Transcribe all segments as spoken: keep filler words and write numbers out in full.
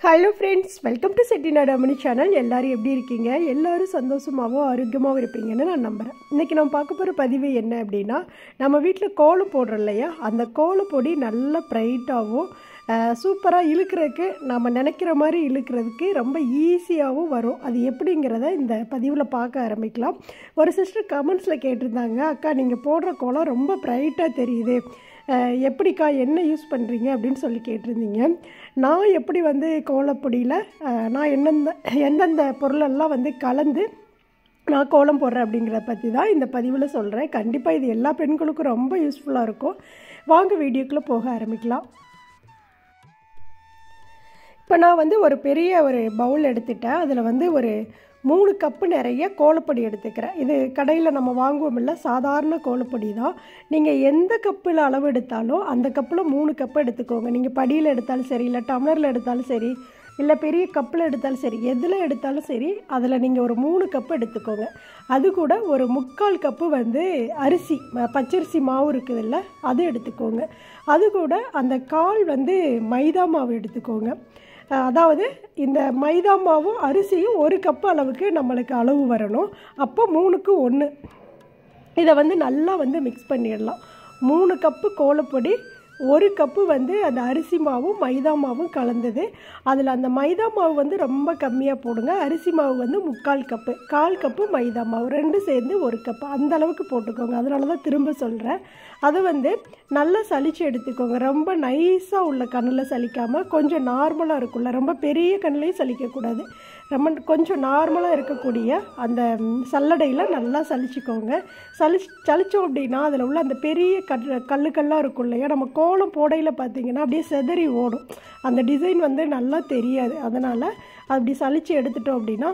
Hello friends, welcome to Chettinadu Ammani channel. எல்லோரும் எப்படி இருக்கீங்க? எல்லோரும் சந்தோஷமாகவும் ஆரோக்கியமாகவும் இருப்பீங்கன்னு நான் நம்புகிறேன். இன்றைக்கி நம்ம பார்க்க போகிற பதிவு என்ன அப்படின்னா, நம்ம வீட்டில் கோலம் போடுறோம் இல்லையா, அந்த கோலப்பொடி நல்லா ப்ரைட்டாகவும் சூப்பராக இழுக்கிறதுக்கு, நம்ம நினைக்கிற மாதிரி இழுக்கிறதுக்கு ரொம்ப ஈஸியாகவும் வரும். அது எப்படிங்கிறத இந்த பதிவில் பார்க்க ஆரம்பிக்கலாம். ஒரு சிஸ்டர் கமெண்ட்ஸில் கேட்டிருந்தாங்க, அக்கா நீங்கள் போடுற கோலம் ரொம்ப ப்ரைட்டாக தெரியுது, எப்படிக்கா என்ன யூஸ் பண்ணுறீங்க அப்படின்னு சொல்லி கேட்டிருந்தீங்க. நான் எப்படி வந்து கோலப்பொடியில் நான் என்னெந்த எந்தெந்த பொருளெல்லாம் வந்து கலந்து நான் கோலம் போடுறேன் அப்படிங்கிறத பற்றி தான் இந்த பதிவில் சொல்கிறேன். கண்டிப்பாக இது எல்லா பெண்களுக்கும் ரொம்ப யூஸ்ஃபுல்லாக இருக்கும். வாங்க வீடியோக்குள்ளே போக ஆரம்பிக்கலாம். இப்போ நான் வந்து ஒரு பெரிய ஒரு பவுல் எடுத்துட்டேன். அதில் வந்து ஒரு மூணு கப்பு நிறைய கோலப்பொடி எடுத்துக்கிறேன். இது கடையில் நம்ம வாங்குவோம் இல்லை, சாதாரண கோலப்பொடி தான். நீங்கள் எந்த கப்பில் அளவு எடுத்தாலும் அந்த கப்பில் மூணு கப்பு எடுத்துக்கோங்க. நீங்கள் படியில் எடுத்தாலும் சரி, இல்லை டம்ளரில் எடுத்தாலும் சரி, இல்லை பெரிய கப்பில் எடுத்தாலும் சரி, எதில் எடுத்தாலும் சரி, அதில் நீங்கள் ஒரு மூணு கப்பு எடுத்துக்கோங்க. அது கூட ஒரு முக்கால் கப்பு வந்து அரிசி, பச்சரிசி மாவு இருக்குது இல்லை, அது எடுத்துக்கோங்க. அது கூட அந்த கால் வந்து மைதா மாவு எடுத்துக்கோங்க. அதாவது இந்த மைதா மாவும் அரிசியும் ஒரு கப்பு அளவுக்கு நம்மளுக்கு அளவு வரணும். அப்போ மூணுக்கு ஒன்று. இதை வந்து நல்லா வந்து மிக்ஸ் பண்ணிடலாம். மூணு கப்பு கோலப்பொடி, ஒரு கப்பு வந்து அந்த அரிசி மாவும் மைதா மாவும் கலந்தது. அதில் அந்த மைதா மாவு வந்து ரொம்ப கம்மியாக போடுங்க. அரிசி மாவு வந்து முக்கால் கப்பு, கால் கப்பு மைதா மாவு, ரெண்டு சேர்ந்து ஒரு கப்பு, அந்த அளவுக்கு போட்டுக்கோங்க. அதனால தான் திரும்ப சொல்கிறேன். அதை வந்து நல்லா சலித்து எடுத்துக்கோங்க. ரொம்ப நைஸாக உள்ள கண்ணில் சலிக்காமல், கொஞ்சம் நார்மலாக இருக்குல்ல, ரொம்ப பெரிய கண்ணிலையும் சலிக்கக்கூடாது, ரொம்ப கொஞ்சம் நார்மலாக இருக்கக்கூடிய அந்த சல்லடையில் நல்லா சலிச்சுக்கோங்க. சலி சலித்தோம் அப்படின்னா அதில் உள்ள அந்த பெரிய கல் கல்லுக்கெல்லாம் இருக்கும் இல்லையா, நம்ம கோலம் போடையில் பார்த்திங்கன்னா அப்படியே செதறி ஓடும். அந்த டிசைன் வந்து நல்லா தெரியாது. அதனால் அப்படி சலித்து எடுத்துட்டோம் அப்படின்னா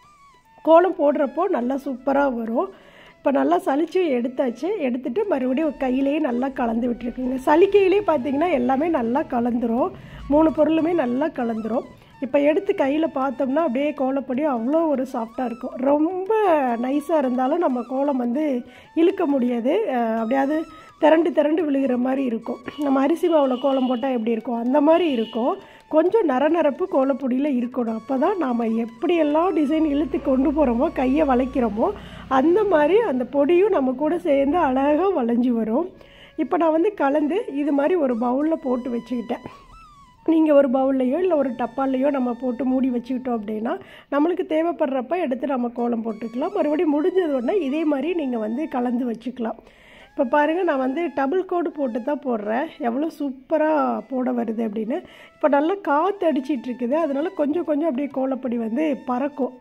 கோலம் போடுறப்போ நல்லா சூப்பராக வரும். இப்போ நல்லா சலித்து எடுத்தாச்சு. எடுத்துகிட்டு மறுபடியும் கையிலேயே நல்லா கலந்து விட்டுருக்குங்க. சலிக்கையிலே பார்த்திங்கன்னா எல்லாமே நல்லா கலந்துரும். மூணு பொருளுமே நல்லா கலந்துரும். இப்போ எடுத்து கையில் பார்த்தோம்னா அப்படியே கோலப்பொடி அவ்வளோ ஒரு சாஃப்டாக இருக்கும். ரொம்ப நைஸாக இருந்தாலும் நம்ம கோலம் வந்து இழுக்க முடியாது, அப்படியாவது திரண்டு திரண்டு விழுகிற மாதிரி இருக்கும். நம்ம அரிசி மாவில் கோலம் போட்டால் எப்படி இருக்கும் அந்த மாதிரி இருக்கும். கொஞ்சம் நரநரப்பு கோலப்பொடியில் இருக்கணும். அப்போ தான் நாம் எப்படியெல்லாம் டிசைன் இழுத்து கொண்டு போகிறோமோ, கையை வளைக்கிறோமோ, அந்த மாதிரி அந்த பொடியும் நம்ம கூட சேர்ந்து அழகாக வளைஞ்சி வரும். இப்போ நான் வந்து கலந்து இது மாதிரி ஒரு பவுலில் போட்டு வச்சுக்கிட்டேன். நீங்கள் ஒரு பவுல்லையோ இல்லை ஒரு டப்பாலையோ நம்ம போட்டு மூடி வச்சுக்கிட்டோம் அப்படின்னா நம்மளுக்கு தேவைப்படுறப்ப எடுத்து நம்ம கோலம் போட்டுக்கலாம். மறுபடியும் முடிஞ்சது உடனே இதே மாதிரி நீங்கள் வந்து கலந்து வச்சுக்கலாம். இப்போ பாருங்கள், நான் வந்து டபுள் கோடு போட்டு தான் போடுறேன். எவ்வளோ சூப்பராக போட வருது அப்படின்னு. இப்போ நல்லா காற்று அடிச்சிட்ருக்குது, அதனால் கொஞ்சம் கொஞ்சம் அப்படியே கோலப்பொடி வந்து பறக்கும்.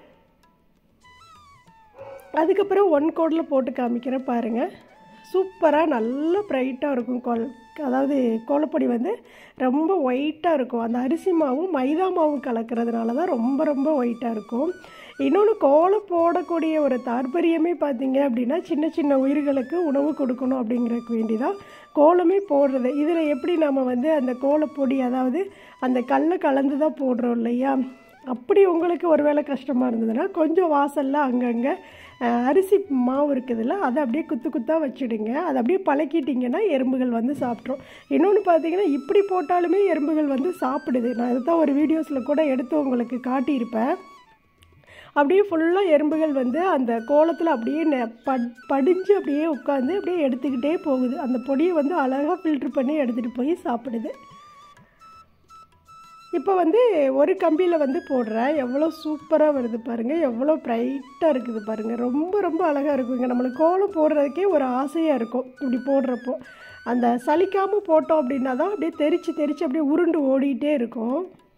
அதுக்கப்புறம் ஒன் கோடில் போட்டு காமிக்கிறேன் பாருங்கள். சூப்பராக நல்லா ப்ரைட்டாக இருக்கும். கோல் அதாவது கோலப்பொடி வந்து ரொம்ப ஒயிட்டாக இருக்கும். அந்த அரிசி மாவும் மைதா மாவும் கலக்கிறதுனால தான் ரொம்ப ரொம்ப ஒயிட்டாக இருக்கும். இன்னொன்று, கோலம் போடக்கூடிய ஒரு தாற்பயமே பார்த்திங்க அப்படின்னா, சின்ன சின்ன உயிர்களுக்கு உணவு கொடுக்கணும் அப்படிங்கிறதுக்கு வேண்டி தான் கோலமே போடுறது. இதில் எப்படி நம்ம வந்து அந்த கோலப்பொடி, அதாவது அந்த கல்லை கலந்து தான் போடுறோம் இல்லையா, அப்படி உங்களுக்கு ஒரு வேளை கஷ்டமாக இருந்ததுன்னா கொஞ்சம் வாசலில் அங்கங்கே அரிசி மாவு இருக்குதுல்ல, அதை அப்படியே குத்து குத்தாக வச்சுடுங்க. அதை அப்படியே பழக்கிட்டிங்கன்னா எறும்புகள் வந்து சாப்பிட்ரும். இன்னொன்று பார்த்திங்கன்னா, இப்படி போட்டாலுமே எறும்புகள் வந்து சாப்பிடுது. நான் இதுதான் ஒரு வீடியோஸில் கூட எடுத்து உங்களுக்கு காட்டியிருப்பேன். அப்படியே ஃபுல்லாக எறும்புகள் வந்து அந்த கோலத்தில் அப்படியே பட் படிஞ்சு அப்படியே உட்காந்து அப்படியே எடுத்துக்கிட்டே போகுது. அந்த பொடியை வந்து அழகாக ஃபில்ட்ரு பண்ணி எடுத்துகிட்டு போய் சாப்பிடுது. இப்போ வந்து ஒரு கம்பியில் வந்து போடுறேன். எவ்வளோ சூப்பராக வருது பாருங்கள், எவ்வளோ ப்ரைட்டாக இருக்குது பாருங்கள். ரொம்ப ரொம்ப அழகாக இருக்குங்க. நம்மளுக்கு கோலம் போடுறதுக்கே ஒரு ஆசையாக இருக்கும் இப்படி போடுறப்போ. அந்த சலிக்காமல் போட்டோம் அப்படின்னா தான் அப்படியே தெரித்து தெரித்து அப்படியே உருண்டு ஓடிக்கிட்டே இருக்கும்.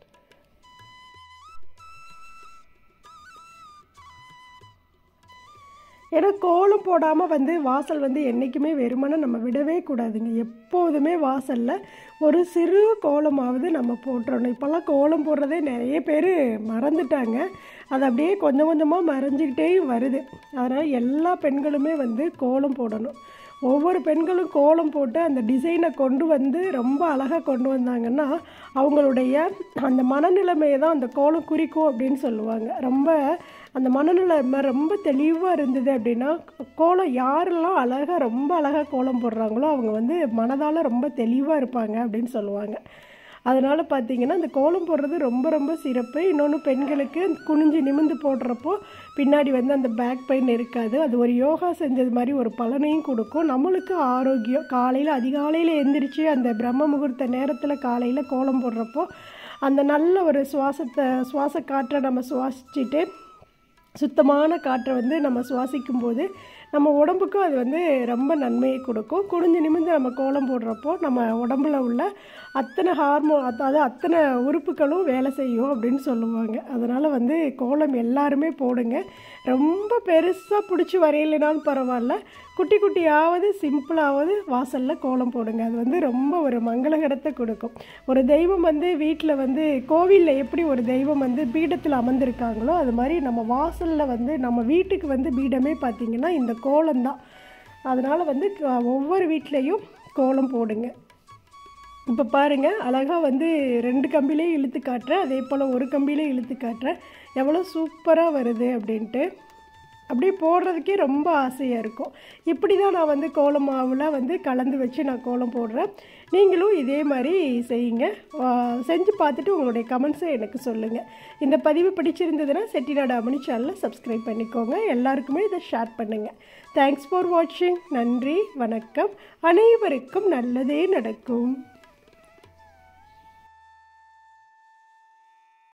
ஏன்னா கோலம் போடாமல் வந்து வாசல் வந்து என்றைக்குமே வெறுமனே நம்ம விடவே கூடாதுங்க. எப்போதுமே வாசலில் ஒரு சிறு கோலமாவது நம்ம போட்டுறணும். இப்போல்லாம் கோலம் போடுறதே நிறைய பேர் மறந்துட்டாங்க. அது அப்படியே கொஞ்சம் கொஞ்சமாக மறைஞ்சிக்கிட்டே வருது. அதனால் எல்லா பெண்களுமே வந்து கோலம் போடணும். ஒவ்வொரு பெண்களும் கோலம் போட்டு அந்த டிசைனை கொண்டு வந்து ரொம்ப அழகாக கொண்டு வந்தாங்கன்னா அவங்களுடைய அந்த மனநிலைமையை தான் அந்த கோலம் குறிக்கும் அப்படின்னு சொல்லுவாங்க. ரொம்ப அந்த மனநிலைமை ரொம்ப தெளிவாக இருந்தது அப்படின்னா கோலம் யாரெல்லாம் அழகாக ரொம்ப அழகாக கோலம் போடுறாங்களோ அவங்க வந்து மனதால் ரொம்ப தெளிவாக இருப்பாங்க அப்படின்னு சொல்லுவாங்க. அதனால் பார்த்திங்கன்னா அந்த கோலம் போடுறது ரொம்ப ரொம்ப சிறப்பு. இன்னொன்று பெண்களுக்கு குனிஞ்சு நிமிந்து போடுறப்போ பின்னாடி வந்து அந்த பேக் பெயின் இருக்காது. அது ஒரு யோகா செஞ்சது மாதிரி ஒரு பலனையும் கொடுக்கும். நம்மளுக்கு ஆரோக்கியம். காலையில் அதிகாலையில் எழுந்திரிச்சு அந்த பிரம்ம முகூர்த்த நேரத்தில் காலையில் கோலம் போடுறப்போ அந்த நல்ல ஒரு சுவாசத்தை சுவாச காற்றை நம்ம சுவாசிச்சுட்டு சுத்தமான காற்றை வந்து நம்ம சுவாசிக்கும் போது நம்ம உடம்புக்கும் அது வந்து ரொம்ப நன்மையை கொடுக்கும். குனிஞ்சு நிமிந்து நம்ம கோலம் போடுறப்போ நம்ம உடம்புல உள்ள அத்தனை ஹார்மோன் அதாவது அத்தனை உறுப்புகளும் வேலை செய்யும் அப்படின்னு சொல்லுவாங்க. அதனால் வந்து கோலம் எல்லாருமே போடுங்க. ரொம்ப பெருசாக பிடிச்சி வரையலைனாலும் பரவாயில்ல, குட்டி குட்டியாவது சிம்பிளாவது வாசலில் கோலம் போடுங்க. அது வந்து ரொம்ப ஒரு மங்களகரத்தை கொடுக்கும். ஒரு தெய்வம் வந்து வீட்டில் வந்து கோவிலில் எப்படி ஒரு தெய்வம் வந்து பீடத்தில் அமர்ந்திருக்காங்களோ அது மாதிரி நம்ம வாசலில் வந்து நம்ம வீட்டுக்கு வந்து பீடமே பார்த்திங்கன்னா இந்த கோலம்தான். அதனால் வந்து ஒவ்வொரு வீட்லேயும் கோலம் போடுங்க. இப்போ பாருங்கள், அழகாக வந்து ரெண்டு கம்பிலே இழுத்து காட்டுறேன், அதே போல் ஒரு கம்பிலே இழுத்து காட்டுறேன். எவ்வளோ சூப்பராக வருது அப்படின்ட்டு அப்படியே போடுறதுக்கே ரொம்ப ஆசையாக இருக்கும். இப்படி தான் நான் வந்து கோலம் மாவில் வந்து கலந்து வச்சு நான் கோலம் போடுறேன். நீங்களும் இதே மாதிரி செய்யுங்க. செஞ்சு பார்த்துட்டு உங்களுடைய கமெண்ட்ஸை எனக்கு சொல்லுங்கள். இந்த பதிவு பிடிச்சிருந்ததுன்னா செட்டிநாடு அம்மணி சேனலை சப்ஸ்கிரைப் பண்ணிக்கோங்க. எல்லாருக்குமே இதை ஷேர் பண்ணுங்கள். தேங்க்ஸ் ஃபார் வாட்சிங். நன்றி, வணக்கம். அனைவருக்கும் நல்லதே நடக்கும்.